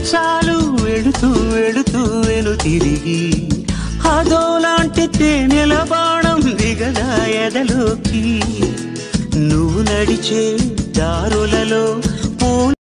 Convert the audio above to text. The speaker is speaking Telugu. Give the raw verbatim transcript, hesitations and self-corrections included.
చాలు వెళుతూ వెళుతూ వెను తిరిగి అదోలాంటి తేనెల బాణం దిగదా ఎదలోకి నువ్వు నడిచే దారులలో